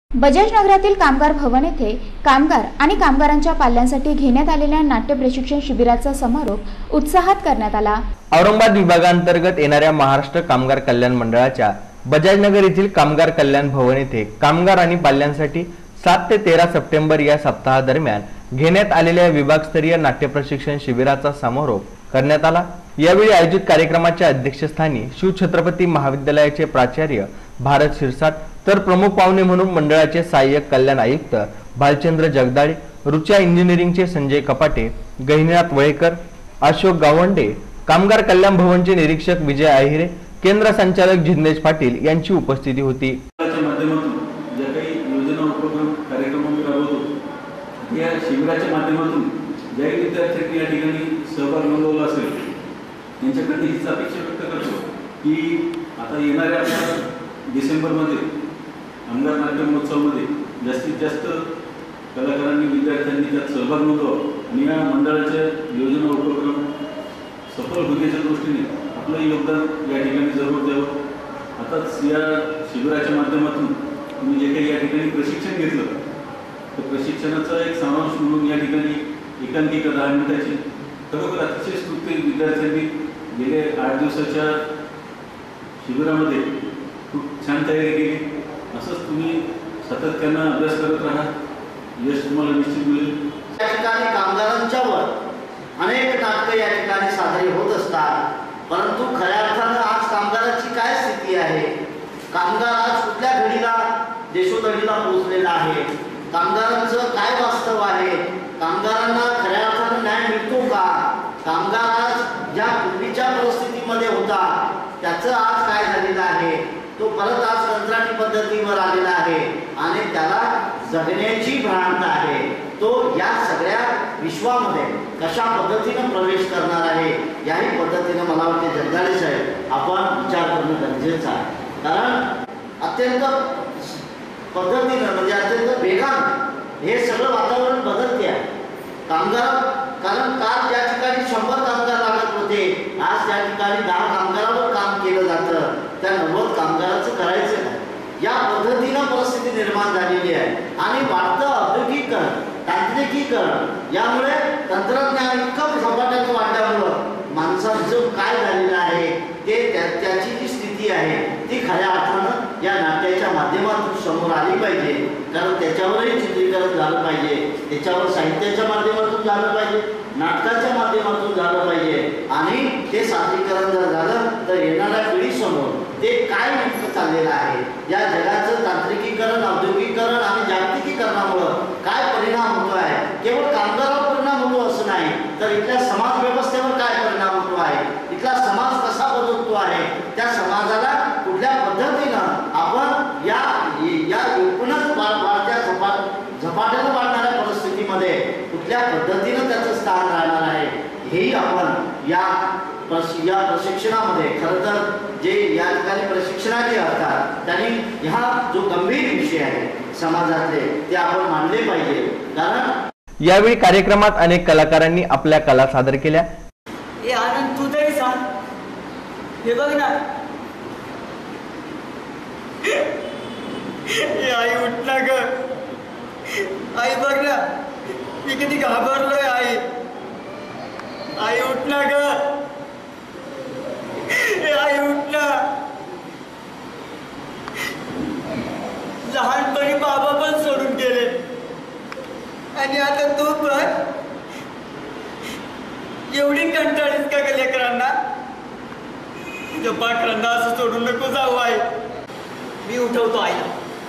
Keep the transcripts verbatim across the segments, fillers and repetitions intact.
बजाज नगरातील कामगार भवन येथे कामगार आणि कामगारांच्या पाल्यांसाठी घेण्यात आलेल्या नाट्य प्रशिक्षण शिबिराचा समारोप उत्साहात करण्यात आला। औरंगाबाद विभागांतर्गत येणाऱ्या महाराष्ट्र कामगार कल्याण मंडळाच्या बजाज नगर येथील कामगार कल्याण भवन येथे कामगार आणि पाल्यांसाठी सात ते तेरा सप्टेंबर या सप्ताहादरम्यान घेण्यात आलेल्या विभागस्तरीय नाट्य प्रशिक्षण शिबिराचा समारोप करण्यात आला। यावेळी आयोजित कार्यक्रमाच्या अध्यक्षस्थानी शिवछत्रपती महाविद्यालयाचे प्राचार्य भारत शिरसाट तर प्रमुख पाहुणे म्हणून मंडळाचे सहाय्यक कल्याण आयुक्त भालचंद्र जगदाळे, रुचा इंजिनिअरिंगचे संजय कपाटे, गहिनीनाथ वळेकर, अशोक गावंडे, कामगार कल्याण भवनचे निरीक्षक विजय आहिरे, केंद्र संचालक जिग्नेश पाटील यांची उपस्थिती होती। या शिबिराच्या माध्यमातून ज्या विद्यार्थ्यांनी या ठिकाणी सहभाग नोंदवला असेल त्यांच्याकडे हीच अपेक्षा व्यक्त करतो की आता येणाऱ्या डिसेंबरमध्ये कामगार नाट्य महोत्सवामध्ये जास्तीत जास्त कलाकारांनी विद्यार्थ्यांनी त्यात सहभाग नोंदवावा आणि या मंडळाच्या योजना उपक्रम सफल होण्याच्या दृष्टीने आपलं योगदान या ठिकाणी जरूर द्यावं। आताच या शिबिराच्या माध्यमातून तुम्ही जे काही या ठिकाणी प्रशिक्षण घेतलं तर प्रशिक्षणाचा एक सारांश म्हणून या ठिकाणी एकांकिका दहा मिनिटाची खरोखर अतिशय स्तुत्य विद्यार्थ्यांनी गेले आठ दिवसाच्या शिबिरामध्ये खूप छान तयारी केली। असंच तुम्ही सातत्यानं अभ्यास करत राहा, यश तुम्हाला निश्चित मिळेल। या ठिकाणी कामगारांच्यावर अनेक नाटकं या ठिकाणी साजरी होत असतात, परंतु खऱ्या अर्थानं आज कामगाराची काय स्थिती आहे, कामगार आज कुठल्या घडीला देशोधडीला पोहोचलेला आहे, कामगारांचं काय वास्तव आहे, कामगारांना खऱ्या अर्थानं न्याय मिळतो का, कामगार आज ज्या पूर्वीच्या परिस्थितीमध्ये होता त्याचं आज काय झालेलं आहे, तो परत आज कंत्राटी पद्धतीवर आलेला आहे आणि त्याला जगण्याची भ्रांत आहे। तो या सगळ्या विश्वामध्ये कशा पद्धतीने प्रवेश करणार आहे याही पद्धतीने मला वाटते जगदाळे साहेब आपण विचार करणं गरजेचं आहे, कारण अत्यंत पद्धतीनं म्हणजे अत्यंत वेगानं हे सगळं वातावरण बदलते आहे। कामगार कारण काल ज्या ठिकाणी शंभर कामगार लागत होते आज त्या ठिकाणी दहा कामगारावर काम केलं जातं, त्या नव्वद कामगाराचं करायचं नाही, या पद्धतीनं परिस्थिती निर्माण झालेली आहे। आणि वाढतं औद्योगिकीकरण, तांत्रिकीकरण यामुळे तंत्रज्ञान इतकं झपाट्यानं वाढल्यामुळं माणसाचं काय झालेलं आहे ते त्या त्याची जी स्थिती आहे ती खऱ्या अर्थानं या नाट्याच्या माध्यमातून समोर आली पाहिजे, कारण त्याच्यावरही चित्रीकरण झालं पाहिजे, त्याच्यावर साहित्याच्या माध्यमातून झालं पाहिजे, नाटकाच्या माध्यमातून झालं पाहिजे आणि ते सादरीकरण जर झालं तर येणाऱ्या पिढीसमोर ते काय नेमकं चाललेलं आहे, या जगाचं तांत्रिकीकरण, औद्योगिकीकरण आणि जागतिकीकरणामुळं काय परिणाम होतो आहे, केवळ कामगारावर परिणाम होतो असं नाही तर इथल्या समाज व्यवस्थेवर काय परिणाम होतो आहे, इथला समाज कसा बदलतो आहे, त्या समाजाला कुठल्या पद्धतीनं आपण या या एकूणच वाढत्या झपा झपाट्यानं वाढणाऱ्या परिस्थितीमध्ये कुठल्या पद्धतीनं त्याचं स्थान राहणार आहे हेही आपण या या प्रशिक्षणामध्ये खरं तर जे या ठिकाणी प्रशिक्षणार्थी असतात त्यांनी हा जो गंभीर विषय आहे समाजातले ते आपण मांडले पाहिजे। कारण यावेळी कार्यक्रमात अनेक कलाकारांनी आपल्या कला सादर केल्या। हे आनंद तू तरी सांग, हे बघ ना, हे आई उठ ना ग, आई बघ ना मी किती घाबरलोय, आई आई उठ ना ग, हे आई उठ ना, लहानपणी बाबा पण सोडून गेले आणि आता तू पण एवढी कंटाळीस का ग लेकरांना, तुझ्या पाखरांना असं सोडून नको जाऊ आई, मी उठवतो आईला।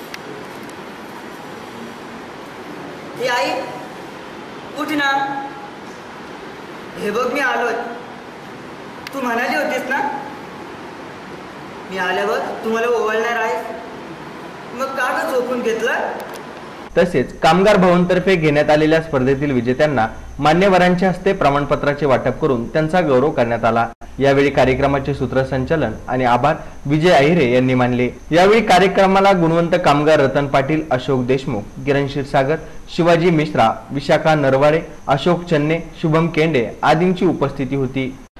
हे आई उठ ना, हे बघ मी आलोय, तू म्हणाली होतीस ना मी आल्यावर तुम्हाला ओवाळणार आहेस, मग का ग झोपून घेतलं। तसेच कामगार भवनतर्फे घेण्यात आलेल्या स्पर्धेतील विजेत्यांना मान्यवरांच्या हस्ते प्रमाणपत्राचे वाटप करून त्यांचा गौरव करण्यात आला। यावेळी कार्यक्रमाचे सूत्रसंचालन आणि आभार विजय आहिरे यांनी मानले। यावेळी कार्यक्रमाला गुणवंत कामगार रतन पाटील, अशोक देशमुख, किरण क्षीरसागर, शिवाजी मिश्रा, विशाखा नरवाडे, अशोक चन्ने, शुभम केंडे आदींची उपस्थिती होती।